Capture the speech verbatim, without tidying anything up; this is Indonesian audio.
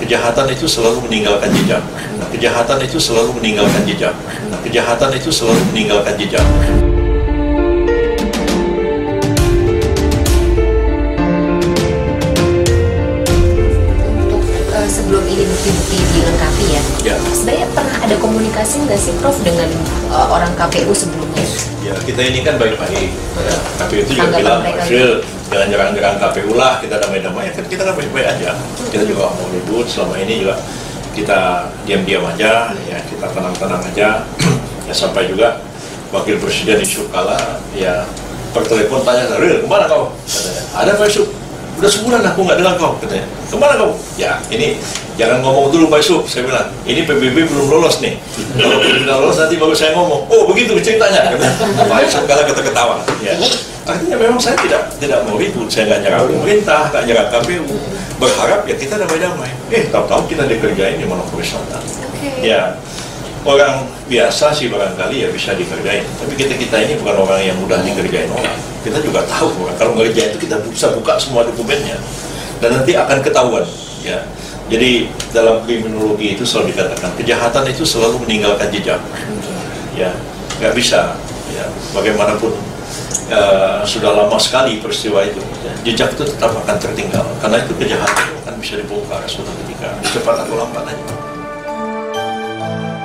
kejahatan itu selalu meninggalkan jejak. Kejahatan itu selalu meninggalkan jejak. Kejahatan itu selalu meninggalkan jejak. Untuk uh, sebelum ini bukti-bukti dilengkapi ya, Ya. sebenarnya pernah ada komunikasi nggak sih Prof dengan uh, orang K P U sebelumnya? Ya, kita ini kan baik-baik. Ya, K P U itu juga Tanggapan bilang, mereka. April, jangan nyerang-nyerang K P U lah, kita damai-damai. Ya, kan kita kan baik-baik aja. Kita juga mau ribut, selama ini juga kita diam-diam aja, ya kita tenang-tenang aja. Ya sampai juga Wakil Presiden Yusuf Kala, ya per telepon tanya, Ril, kemana kau? Katanya, ada Pak Yusuf. Udah sebulan aku nggak dengar kau, katanya. Kemana kau? Ya, ini jangan ngomong dulu Pak Yusuf, saya bilang. Ini P B B belum lolos nih. Kalau sudah lolos nanti baru saya ngomong. Oh begitu ceritanya. Pak Yusuf Kala kata-ketawa. Ya. Artinya memang saya tidak tidak mau ribut, saya nggak nyerang pemerintah, nggak nyerang K P U. Berharap ya kita damai-damai. Eh, tahu-tahu kita dikerjain di Manokwari Selatan. Okay. Ya, orang biasa sih barangkali ya bisa dikerjain. Tapi kita kita ini bukan orang yang mudah dikerjain orang. Kita juga tahu orang kalau ngerjain itu kita bisa buka semua dokumennya dan nanti akan ketahuan. Ya, jadi dalam kriminologi itu selalu dikatakan kejahatan itu selalu meninggalkan jejak. Ya, nggak bisa. Ya, bagaimanapun uh, sudah lama sekali peristiwa itu. Ya, jejak itu tetap akan tertinggal karena itu kejahatan akan bisa dibongkar suatu ketika cepat atau lambat aja.